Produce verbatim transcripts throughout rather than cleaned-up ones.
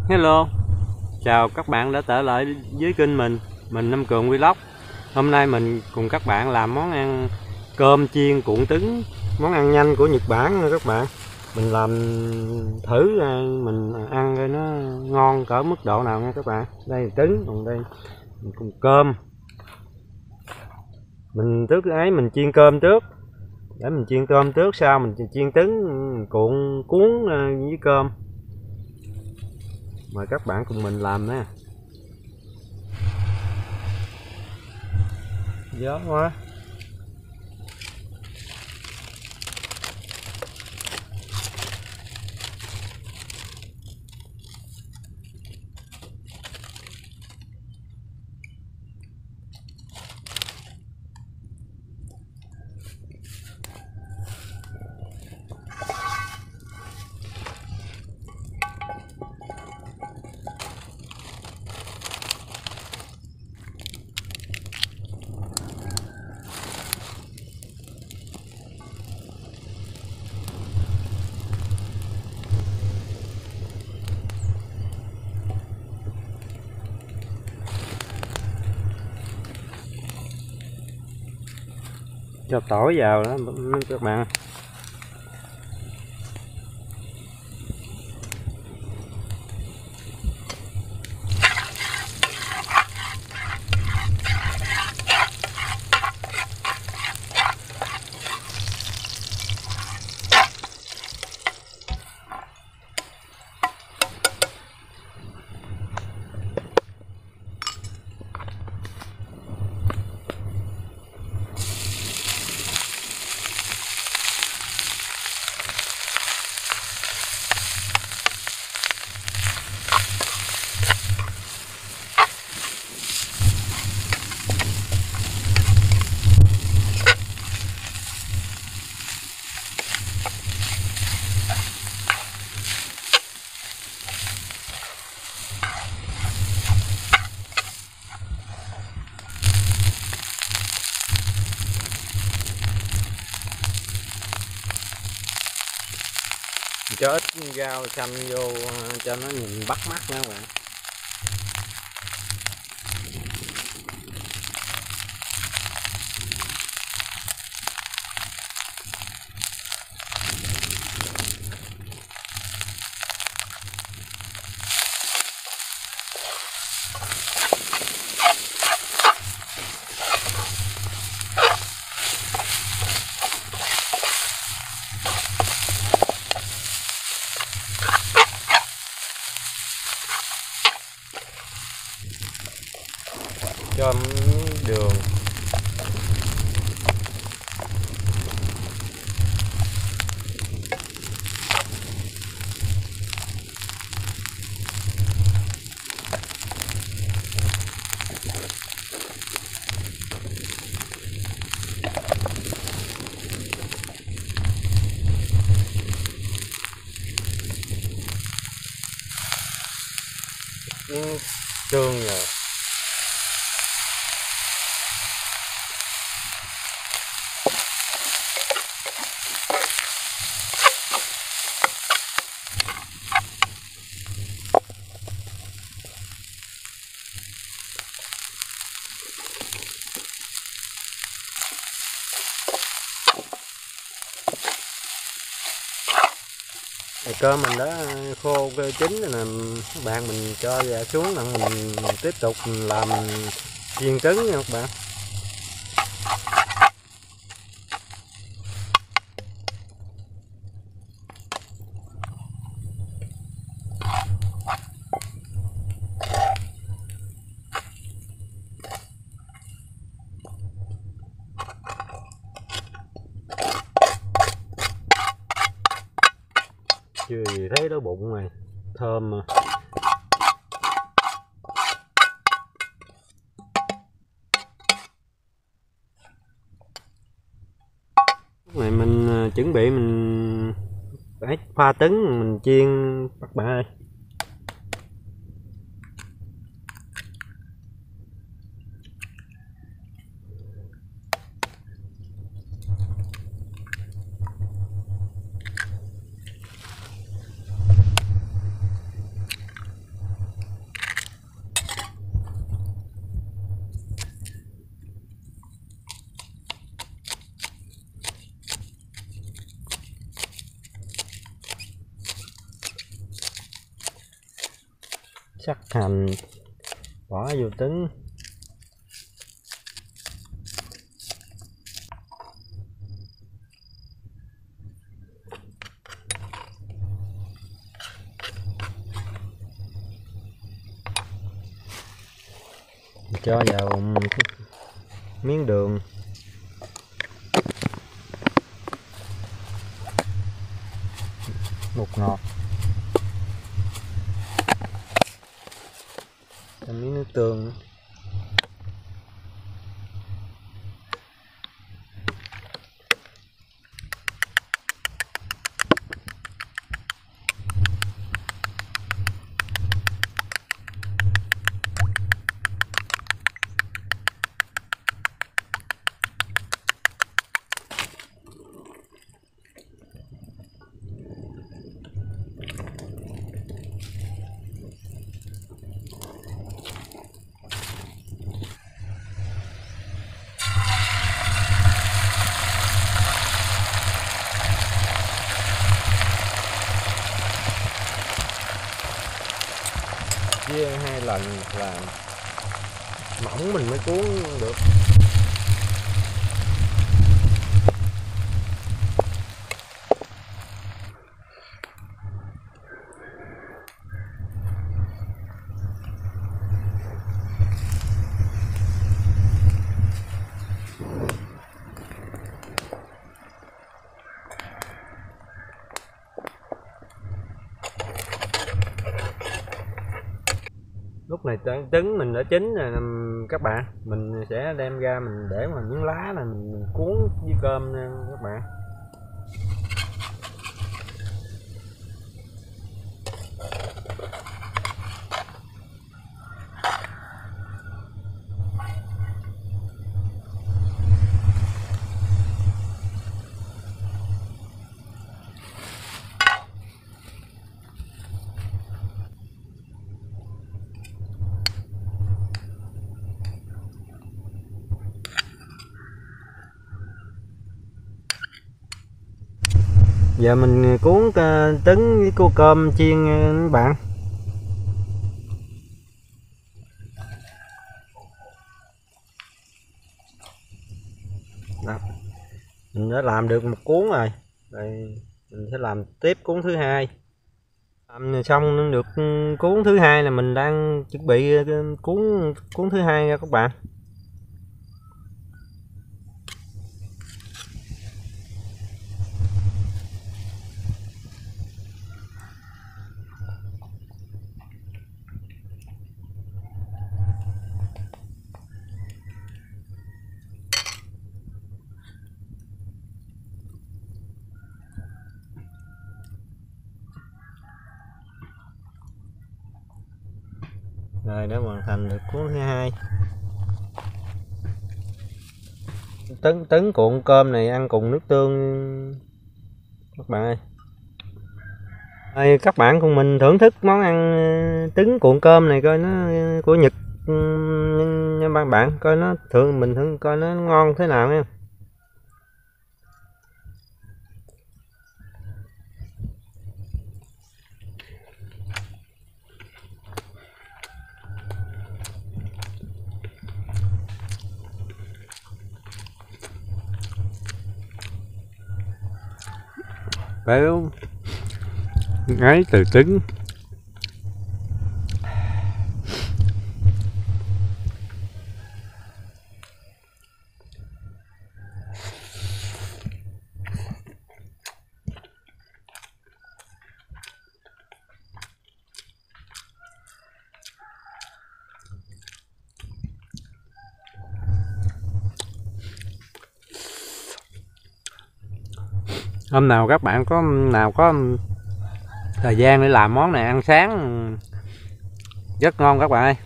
Hello, chào các bạn đã trở lại với kênh mình, mình Nam Cường Vlog. Hôm nay mình cùng các bạn làm món ăn cơm chiên cuộn trứng, món ăn nhanh của Nhật Bản nha các bạn. Mình làm thử mình ăn coi nó ngon cỡ mức độ nào nha các bạn. Đây là trứng, còn đây mình cùng cơm. Mình trước ấy mình chiên cơm trước, để mình chiên cơm trước, sau mình chiên trứng cuộn cuốn với cơm. Mời các bạn cùng mình làm nha. Gió quá. Cho tỏi vào đó các bạn. Cho ít rau xanh vô cho nó nhìn bắt mắt nha các bạn. Cho đường, tương rồi. Cơm mình đã khô chín rồi nè các bạn, mình cho vào xuống là mình tiếp tục làm chiên trứng nha các bạn. Chưa gì thấy đói bụng này, thơm mà. Lúc này mình chuẩn bị mình phải pha trứng mình chiên các bạn ơi. sắc hành, bỏ vô trứng. Cho vào miếng đường, bột ngọt, cho miếng nước tương. Chia hai lần làm mỏng mình mới cuốn được. Lúc này trứng mình đã chín rồi các bạn, mình sẽ đem ra mình để mà miếng lá này mình cuốn với cơm nha các bạn. Giờ mình cuốn trứng với cô cơm chiên các bạn. Đó. Mình đã làm được một cuốn rồi. Đây mình sẽ làm tiếp cuốn thứ hai. Làm xong được cuốn thứ hai là mình đang chuẩn bị cuốn cuốn thứ hai nha các bạn. Rồi đã hoàn thành được cuốn thứ hai. Trứng trứng cuộn cơm này ăn cùng nước tương các bạn ơi. Rồi các bạn cùng mình thưởng thức món ăn trứng cuộn cơm này coi nó của Nhật nha các bạn, coi nó thường mình thử coi nó ngon thế nào nha. Béo ấy từ trứng. Hôm nào các bạn có nào có thời gian để làm món này ăn sáng rất ngon các bạn ơi.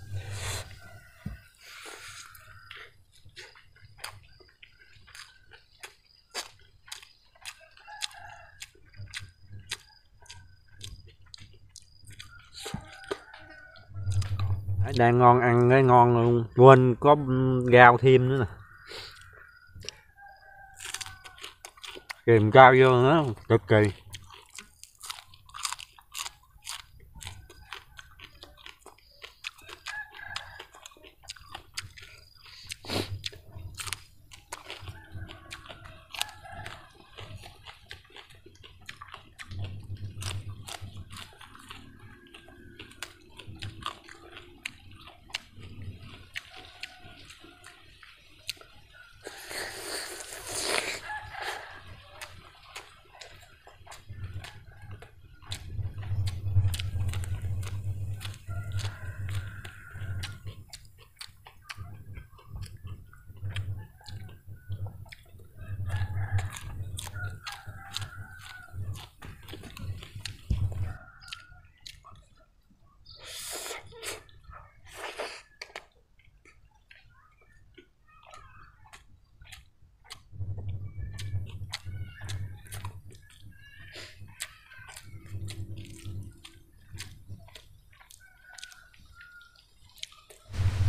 Đang ngon, ăn cái ngon luôn, quên có rau thêm nữa nè, kèm rau vô nữa cực kỳ.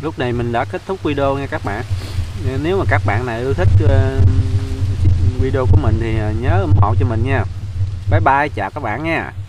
Lúc này mình đã kết thúc video nha các bạn. Nếu mà các bạn này yêu thích uh, video của mình thì nhớ ủng hộ cho mình nha. Bye bye, chào các bạn nha.